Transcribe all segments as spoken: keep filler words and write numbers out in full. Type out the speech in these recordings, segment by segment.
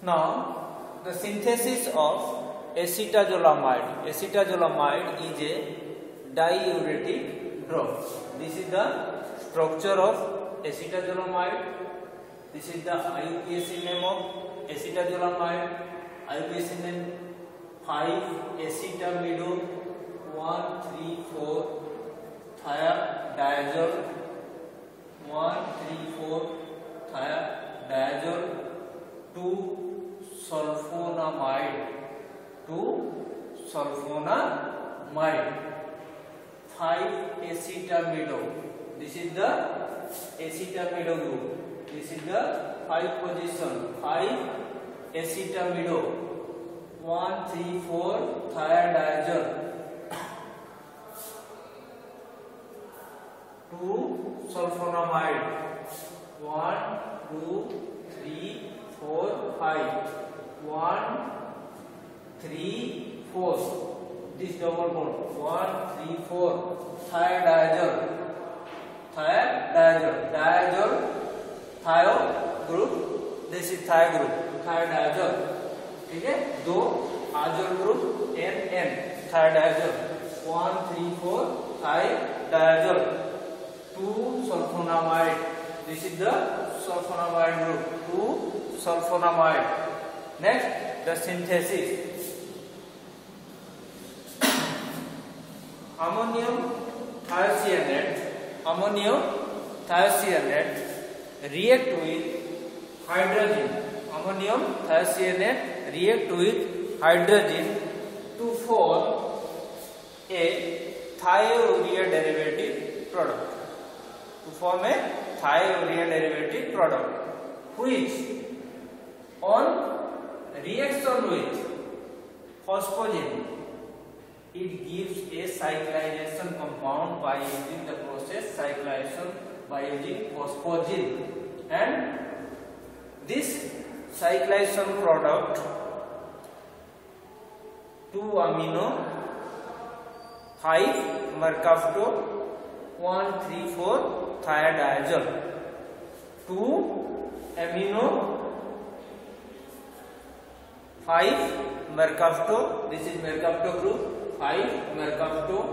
Now, the synthesis of acetazolamide. Acetazolamide is a diuretic drug. This is the structure of acetazolamide. This is the I U P A C name of acetazolamide. I U P A C name five acetamido one three four thiadiazole one three four thiadiazole two sulfonamide two sulfonamide five acetamido. This is the acetamido group. This is the five position. five acetamido one three four thiadiazole two sulfonamide one two three four five one three four. This double bond one three four thiadiazole thiadiazole diazole thio group. This is thio group thiadiazole. ठीक है, दो azole group N N thiadiazole one three four thiadiazole two sulfonamide. This is the sulfonamide group two sulfonamide. Next, the synthesis. Ammonium thiocyanate ammonium thiocyanate react with hydrogen. Ammonium thiocyanate react with hydrogen to form a thiourea derivative product. To form a thiourea derivative product, which on reaction with phosphogen, it gives a cyclization compound by using the process cyclization by using phosphogen, and this cyclization product two amino five mercapto one three four thiadiazole two amino five mercapto. This is mercapto group five mercapto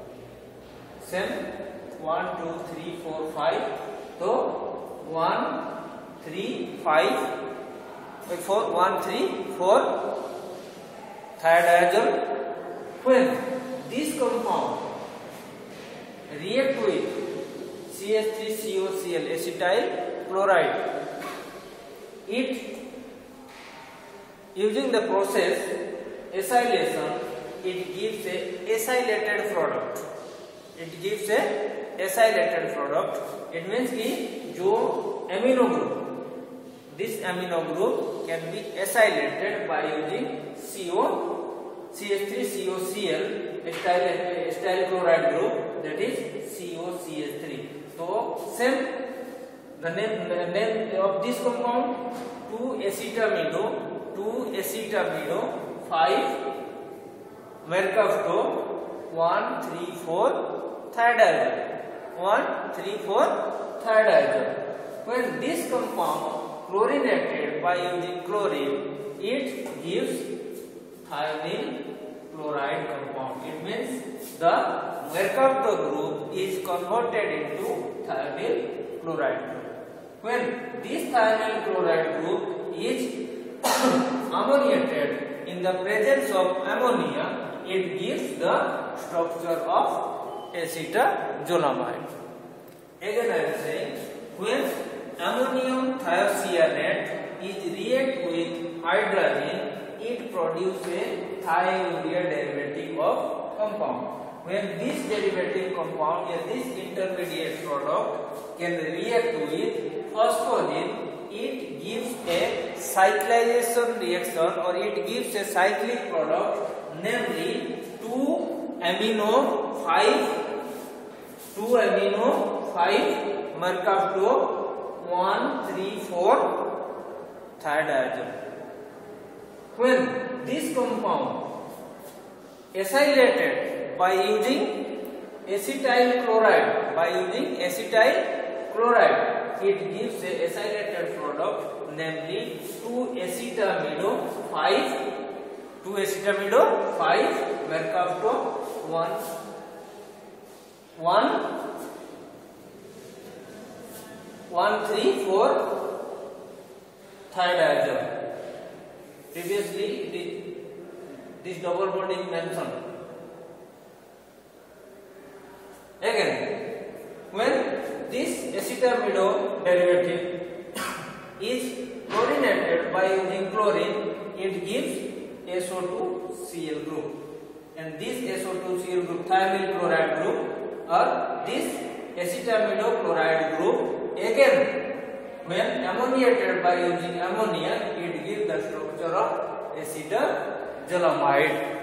same one two three four five. So one three five four one three four thiadiazole. When this compound react with C H three C O C l acetyl chloride, it using the process acylation, it gives a acylated product. It gives a acylated product. It means कि जो amino group, this amino group can be acylated by using C O C H three C O C l acetyl acetyl chloride group, that is C O C H three. So same the name the name of this compound two acetamido two acetamido five mercapto one three four thiadiazole one three four thiadiazole. When this compound chlorinated by using chlorine, it gives thionyl chloride compound. It means the mercapto group is converted into thionyl chloride group. When this thionyl chloride group is ammoniated in the presence of ammonia, it gives the structure of acetazolamide. Again I am saying, when ammonium thiocyanate is react with hydrogen, it produces a thiourea derivative of compound. When this derivative compound or this intermediate product can react with phosphogen, it gives a cyclization reaction or it gives a cyclic product, namely two amino five two amino five mercapto one three four thiadiazole. When this compound acylated by using acetyl chloride, by using acetyl chloride, it gives a acylated product, namely two acetyl acetamido five, two acetamido five, mercapto one, one, one, three, four, thiodiazole. Previously, this double bond is mentioned. Again, when this acetamido derivative is chlorinated by using chlorine, it gives S O two C L group, and this S O two C L group, thiamyl chloride group, or this acetamido chloride group, again when ammoniated by using ammonia, it gives the structure of acetozolamide.